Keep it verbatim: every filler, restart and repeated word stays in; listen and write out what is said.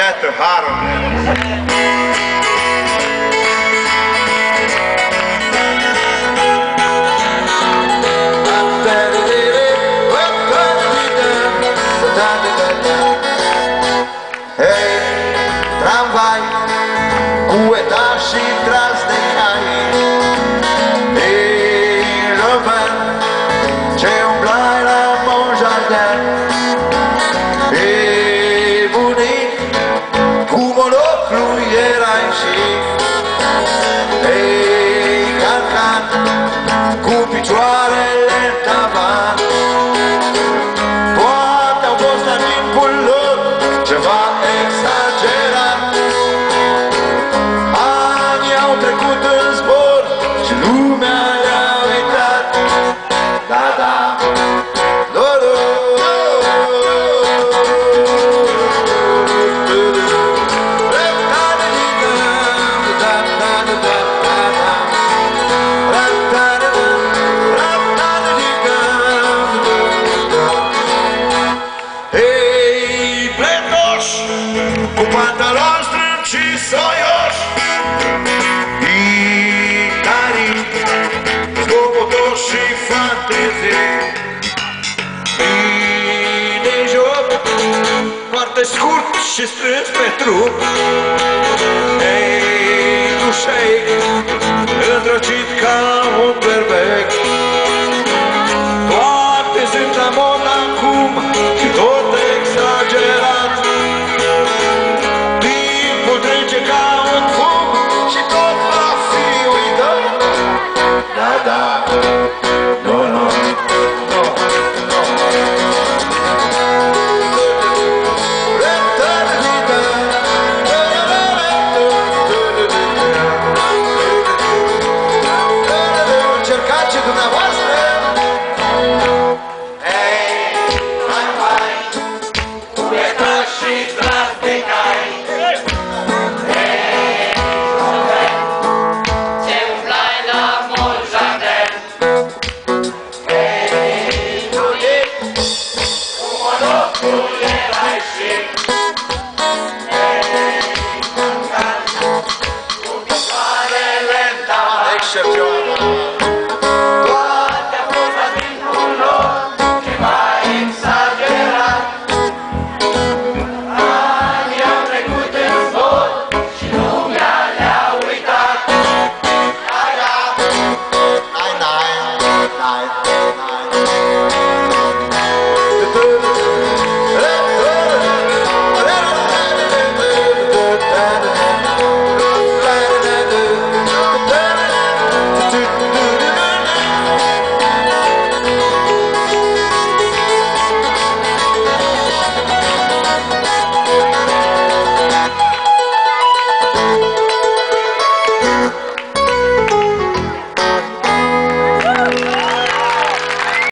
iată harul. Hei, tramvai, cu etași și tras de cai. Hei, Robert, ce umblai la Montjardin. Hei, bunic, cu monoclu erai chic. Hei, cancan, cu picioarele în tavan. Poate au fost la timpul lor ceva exagerat. Anii au trecut în zbor și lumea le-a uitat. Da, da, do, do, Hei, pletoși, cu pantaloni strâmbi și soioși. Itarii, zgomotoși și fantezii. De joc, foarte scurt și strâns pe trup. Hei, dușei, îndrăcit ca un berbec. Toate sunt la mod acum și tot exagerat. Timpul trece ca un fum și tot va fi uitat. Da, da.